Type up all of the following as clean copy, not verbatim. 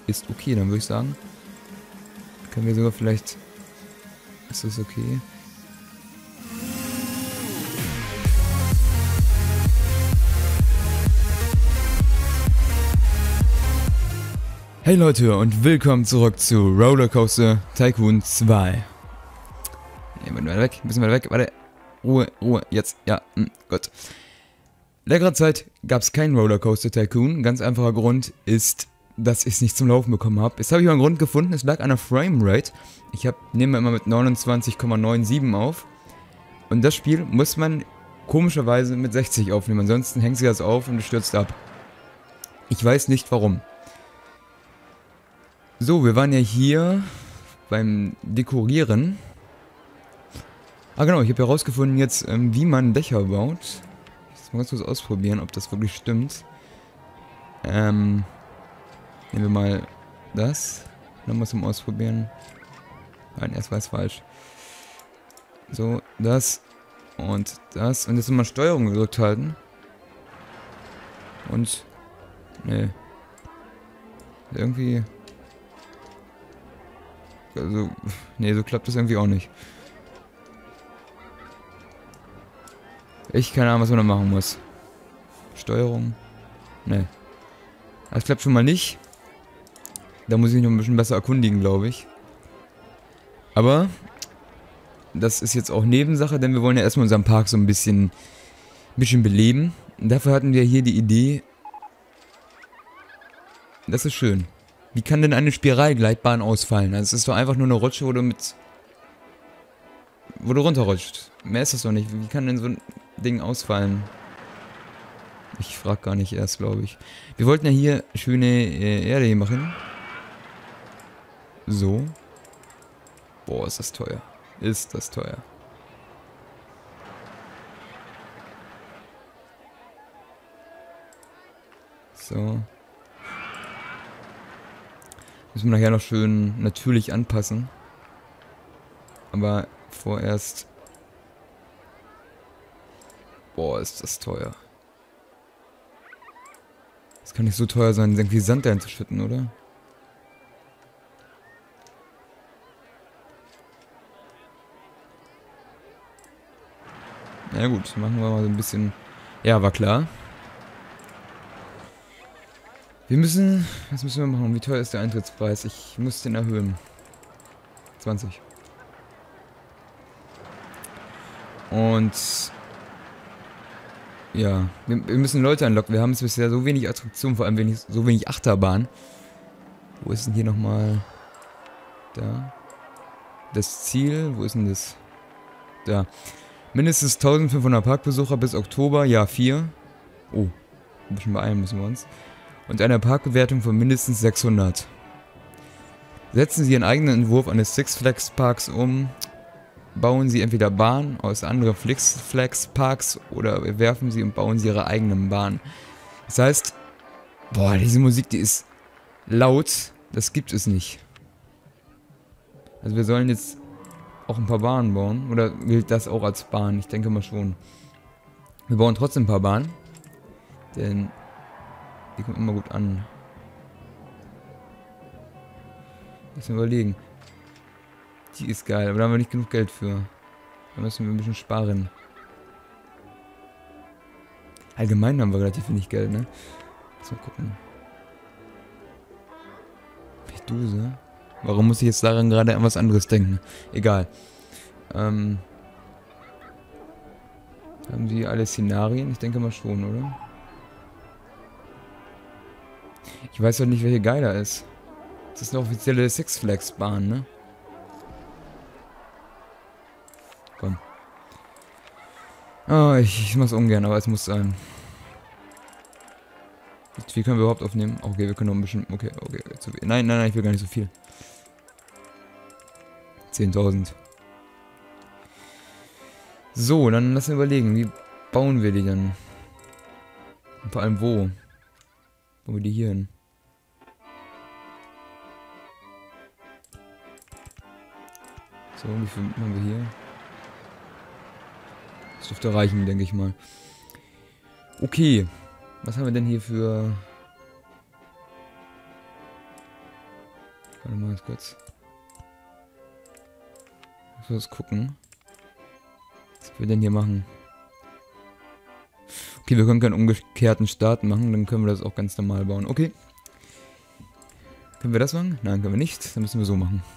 ist okay, dann würde ich sagen. Können wir sogar vielleicht... Ist das okay? Hey Leute und willkommen zurück zu Rollercoaster Tycoon 2. Ne, weiter weg, ein bisschen weiter weg, warte. Ruhe, Ruhe, jetzt, ja, gut. Längere Zeit gab es keinen Rollercoaster Tycoon. Ganz einfacher Grund ist, dass ich es nicht zum Laufen bekommen habe. Jetzt habe ich mal einen Grund gefunden, es lag an der Framerate. Ich nehme immer mit 29,97 auf. Und das Spiel muss man komischerweise mit 60 aufnehmen, ansonsten hängt sich das auf und es stürzt ab. Ich weiß nicht warum. So, wir waren ja hier beim Dekorieren. Ah genau, ich habe herausgefunden jetzt, wie man Dächer baut. Ich muss mal ganz kurz ausprobieren, ob das wirklich stimmt. Nehmen wir mal das. Nochmal zum Ausprobieren. Nein, erst war es falsch. So, das und das. Und jetzt nochmal Steuerung gedrückt halten. Und... Nee. Irgendwie... Also, nee, so klappt das irgendwie auch nicht. Ich keine Ahnung, was man da machen muss. Steuerung? Nee. Das klappt schon mal nicht. Da muss ich noch ein bisschen besser erkundigen, glaube ich. Aber das ist jetzt auch Nebensache, denn wir wollen ja erstmal unseren Park so ein bisschen beleben. Und dafür hatten wir hier die Idee. Das ist schön. Wie kann denn eine Spiralgleitbahn ausfallen? Also es ist doch einfach nur eine Rutsche, wo du runterrutscht. Mehr ist das doch nicht. Wie kann denn so ein Ding ausfallen? Ich frag gar nicht erst, glaube ich. Wir wollten ja hier schöne Erde hier machen. So. Boah, ist das teuer. Ist das teuer. So. Müssen wir nachher noch schön natürlich anpassen. Aber vorerst... Boah, ist das teuer. Das kann nicht so teuer sein, irgendwie Sand einzuschütten, oder? Na ja, gut, machen wir mal so ein bisschen... Ja, war klar. Wir müssen... Was müssen wir machen? Wie teuer ist der Eintrittspreis? Ich muss den erhöhen. 20. Und... Ja, wir müssen Leute anlocken. Wir haben jetzt bisher so wenig Attraktionen, vor allem so wenig Achterbahn. Wo ist denn hier nochmal... Da. Das Ziel, wo ist denn das? Da. Mindestens 1500 Parkbesucher bis Oktober, Jahr 4. Oh, ein bisschen beeilen müssen wir uns. Und eine Parkbewertung von mindestens 600. Setzen Sie Ihren eigenen Entwurf eines Six Flags Parks um. Bauen Sie entweder Bahnen aus anderen Six Flags Parks oder werfen Sie und bauen Sie Ihre eigenen Bahnen. Das heißt, boah, diese Musik, die ist laut. Das gibt es nicht. Also wir sollen jetzt auch ein paar Bahnen bauen. Oder gilt das auch als Bahn? Ich denke mal schon. Wir bauen trotzdem ein paar Bahnen. Denn die kommen immer gut an. Lass mal überlegen. Die ist geil, aber da haben wir nicht genug Geld für. Da müssen wir ein bisschen sparen. Allgemein haben wir relativ wenig Geld, ne? Lass mal gucken. Dose. Warum muss ich jetzt daran gerade an was anderes denken? Egal. Haben die alle Szenarien? Ich denke mal schon, oder? Ich weiß doch nicht, welche geiler ist. Das ist eine offizielle Six Flags Bahn, ne? Komm. Oh, ich mach's ungern, aber es muss sein. Wie viel können wir überhaupt aufnehmen? Okay, wir können noch ein bisschen... Okay. Nein, ich will gar nicht so viel. 10.000. So, dann lassen wir überlegen, wie bauen wir die denn? Und vor allem wo? Wo wir die hier hin? So, wie viel haben wir hier? Das dürfte reichen, denke ich mal. Okay. Was haben wir denn hier für... Warte mal ganz kurz. Ich muss gucken. Was wir denn hier machen? Okay, wir können keinen umgekehrten Start machen, dann können wir das auch ganz normal bauen. Okay. Können wir das machen? Nein, können wir nicht. Dann müssen wir so machen.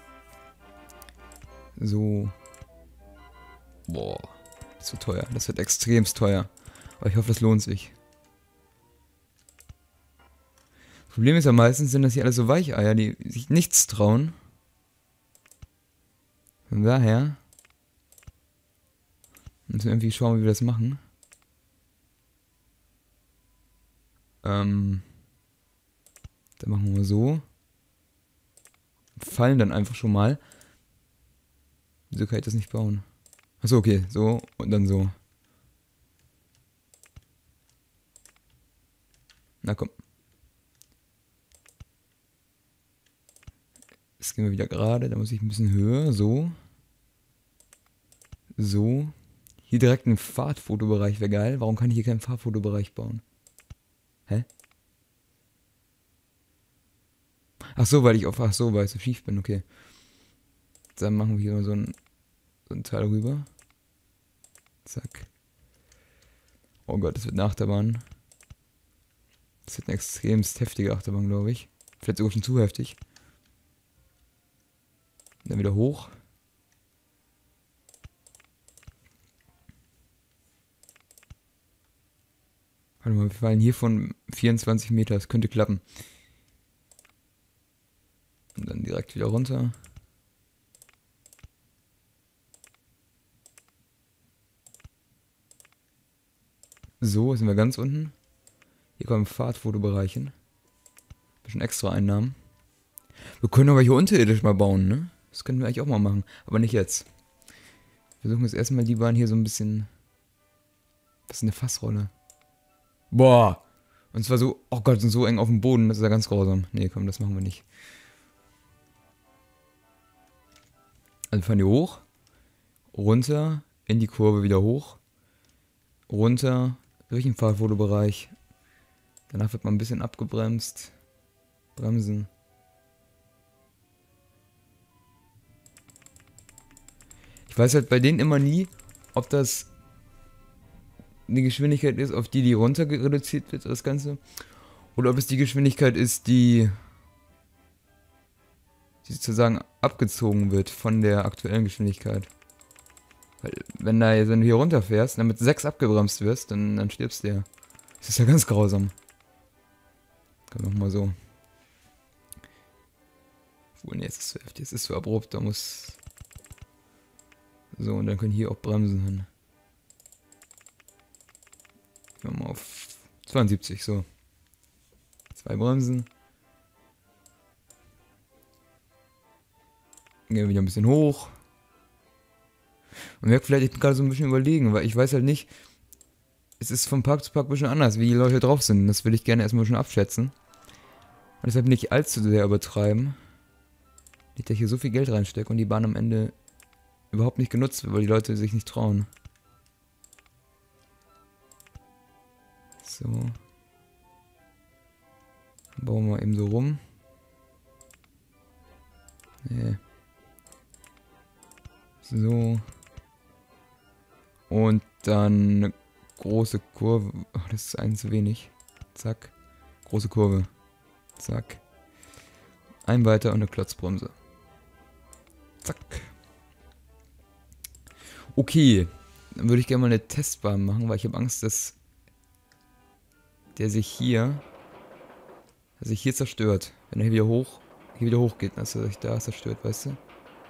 So. Boah. Das wird teuer. Das wird extremst teuer. Aber ich hoffe, das lohnt sich. Das Problem ist ja meistens, sind das hier alles so Weicheier, die sich nichts trauen. Von daher müssen wir irgendwie schauen, wie wir das machen. Dann machen wir so. Fallen dann einfach schon mal. Wieso kann ich das nicht bauen? Achso, okay. So und dann so. Na komm. Jetzt gehen wir wieder gerade. Da muss ich ein bisschen höher. So. So. Hier direkt ein Fahrtfotobereich wäre geil. Warum kann ich hier keinen Fahrtfotobereich bauen? Hä? Ach so, weil ich so schief bin, okay. Dann machen wir hier mal so ein Teil rüber. Zack. Oh Gott, das wird eine Achterbahn. Das wird eine extremst heftige Achterbahn, glaube ich. Vielleicht sogar schon zu heftig. Dann wieder hoch. Warte mal, wir fallen hier von 24 Meter. Das könnte klappen. Und dann direkt wieder runter. So, sind wir ganz unten. Hier kommen Fahrtfotobereiche. Bisschen extra Einnahmen. Wir können aber hier unterirdisch mal bauen, ne? Das könnten wir eigentlich auch mal machen. Aber nicht jetzt. Wir versuchen jetzt erstmal die Bahn hier so ein bisschen... Was ist eine Fassrolle? Boah! Und zwar so... Oh Gott, sind so eng auf dem Boden. Das ist ja ganz grausam. Nee, komm, das machen wir nicht. Also wir fahren hier hoch. Runter. In die Kurve wieder hoch. Runter. Durch den Fahrtfotobereich. Danach wird man ein bisschen abgebremst. Bremsen. Ich weiß halt bei denen immer nie, ob das eine Geschwindigkeit ist, auf die runter reduziert wird, das Ganze. Oder ob es die Geschwindigkeit ist, die sozusagen abgezogen wird von der aktuellen Geschwindigkeit. Weil, wenn du hier runterfährst, dann mit 6 abgebremst wirst, dann stirbst du ja. Das ist ja ganz grausam. Komm, mach mal so. Obwohl, ne, jetzt ist es zu heftig, jetzt ist es zu abrupt, da muss... So, und dann können hier auch Bremsen hin. Gehen wir mal auf 72, so. 2 Bremsen. Gehen wir wieder ein bisschen hoch. Und wir vielleicht gerade so ein bisschen überlegen, weil ich weiß halt nicht, es ist von Park zu Park ein bisschen anders, wie die Leute drauf sind. Das will ich gerne erstmal schon abschätzen. Und deshalb nicht allzu sehr übertreiben. Nicht, dass ich hier so viel Geld reinstecke und die Bahn am Ende überhaupt nicht genutzt wird, weil die Leute sich nicht trauen. So. Dann bauen wir eben so rum. Nee. So. Und dann eine große Kurve. Ach, das ist ein zu wenig. Zack. Große Kurve. Zack. Ein weiter und eine Klotzbremse. Zack. Okay. Dann würde ich gerne mal eine Testbahn machen, weil ich habe Angst, dass der sich hier zerstört. Wenn er hier wieder hoch geht, dass er sich da zerstört, weißt du?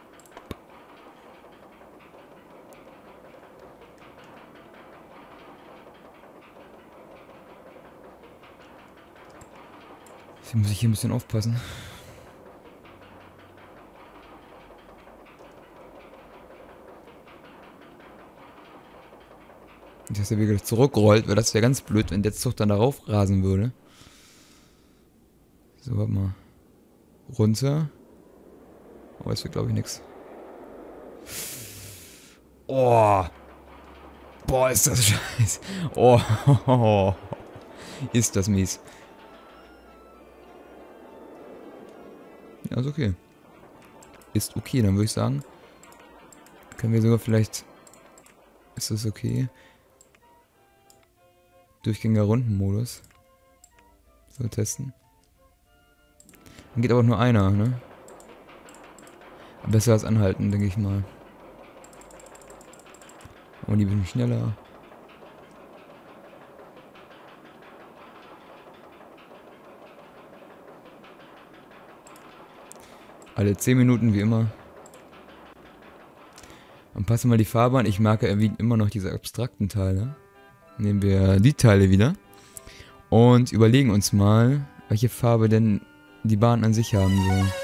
Deswegen muss ich hier ein bisschen aufpassen. Nicht, dass er wieder zurückrollt, weil das wäre ganz blöd, wenn der Zug dann darauf rasen würde. So, warte mal. Runter. Oh, das wird glaube ich nix. Oh. Boah, ist das scheiße. Oh. Ist das mies. Also okay. Ist okay, dann würde ich sagen, können wir sogar vielleicht... Ist das okay? Durchgänger-Rundenmodus. So, testen. Dann geht aber nur einer, ne? Besser als anhalten, denke ich mal. Und die ein bisschen schneller. Alle 10 Minuten wie immer. Und passen wir die Farbe an. Ich mag ja irgendwie immer noch diese abstrakten Teile. Nehmen wir die Teile wieder. Und überlegen uns mal, welche Farbe denn die Bahn an sich haben soll.